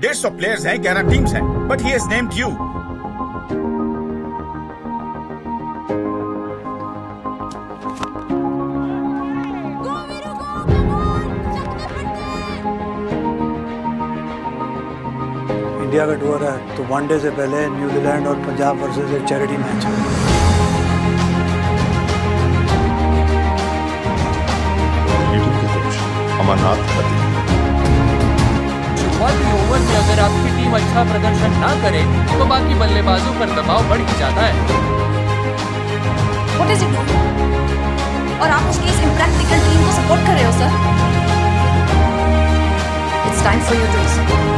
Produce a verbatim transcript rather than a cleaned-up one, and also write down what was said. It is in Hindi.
डेढ़ सौ प्लेयर्स हैं, ग्यारह टीम्स हैं, but he has named you. India का टूर है तो वनडे से पहले न्यूजीलैंड और पंजाब वर्सेस एक चैरिटी मैच है। अमरनाथ पति शुरुआती ओवर में अगर आपकी टीम अच्छा प्रदर्शन ना करे तो बाकी बल्लेबाजों पर दबाव बढ़ ही जाता है। What is it doing? और आप उसकी इस impractical टीम को सपोर्ट कर रहे हो sir? It's time for you to listen.